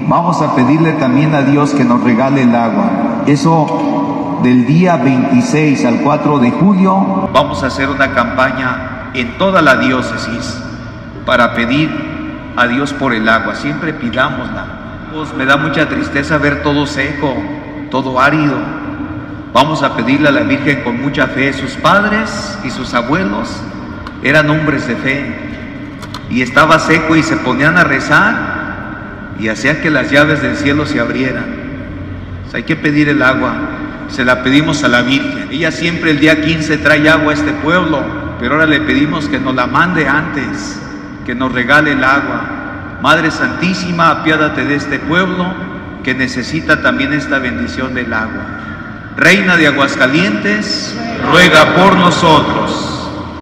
vamos a pedirle también a Dios que nos regale el agua. Eso del día 26 al 4 de julio vamos a hacer una campaña en toda la diócesis para pedir a Dios por el agua. Siempre pidámosla. Pues me da mucha tristeza ver todo seco, todo árido. Vamos a pedirle a la Virgen con mucha fe. Sus padres y sus abuelos eran hombres de fe, y estaba seco y se ponían a rezar y hacían que las llaves del cielo se abrieran. O sea, hay que pedir el agua. Se la pedimos a la Virgen. Ella siempre el día 15 trae agua a este pueblo, pero ahora le pedimos que nos la mande antes, que nos regale el agua. Madre Santísima, apiádate de este pueblo que necesita también esta bendición del agua. Reina de Aguascalientes, ruega por nosotros.